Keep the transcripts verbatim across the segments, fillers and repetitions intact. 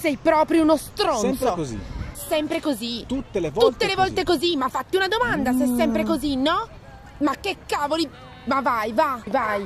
Sei proprio uno stronzo. Sempre così. Sempre così. Tutte le volte Tutte le volte così. così. Ma fatti una domanda, mm. se è sempre così, no? Ma che cavoli... Ma vai, va, vai.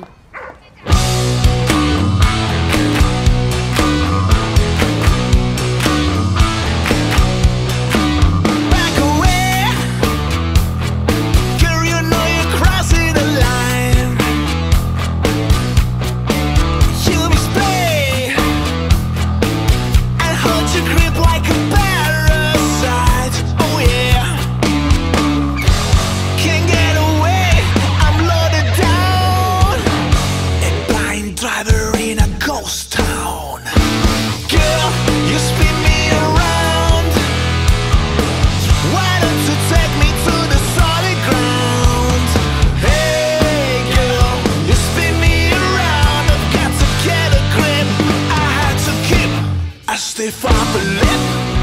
If I believe,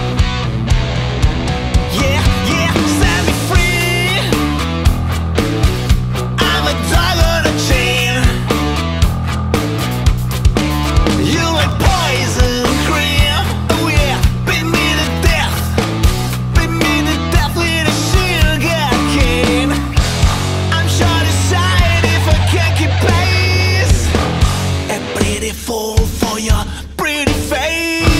yeah, yeah, set me free. I'm a dog on a chain. You like poison cream, oh yeah. Beat me to death, beat me to death with a sugar cane. I'm short aside if I can't keep pace. And pretty full for your pretty face.